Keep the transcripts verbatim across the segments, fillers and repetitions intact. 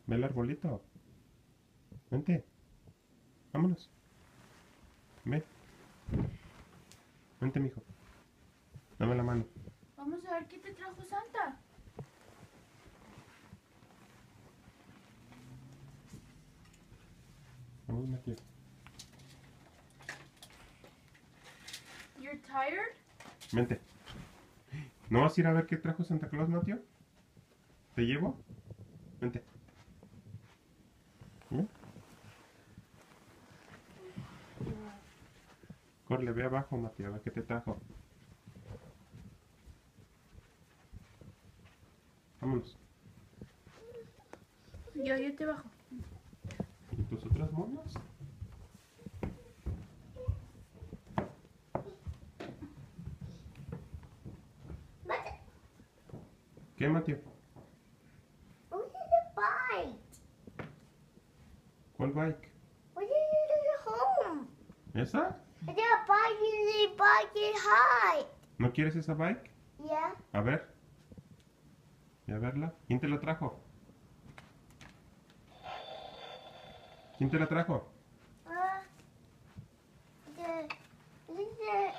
Ve el arbolito. Vente. Vámonos. Ven. Vente, mijo. Dame la mano. Vamos a ver qué te trajo Santa. Vamos, Mateo. You're tired? Vente. ¿No vas a ir a ver qué trajo Santa Claus, Mateo? ¿Te llevo? Vente. ¿Eh? Corre, ve abajo, Mateo, a ver qué te trajo. Vámonos. Yo, yo te bajo. ¿Y tus otras monas? ¿Qué, Mateo? What is the bike? ¿Cuál bike? What is it at home? ¿Esa? The bike is the bike is high. ¿No quieres esa bike? Yeah. A ver. ¿Y a verla? ¿Quién te la trajo? ¿Quién te la trajo? Uh, the, this is the,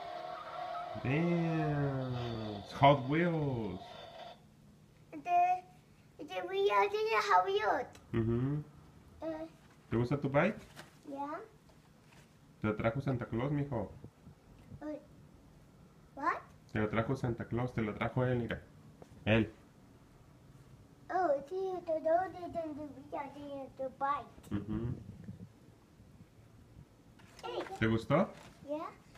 Damn. Hot Wheels. the, the we are in the Harriet. Ujú. Uh, ¿Te gusta tu bike? yeah. Te la trajo Santa Claus, mijo. Uh, what? Te la trajo Santa Claus, te la trajo él, mira. Él. Oh, it's here. The road is in the we are in the bike. Ujú. Hey. ¿Te gustó? Yeah.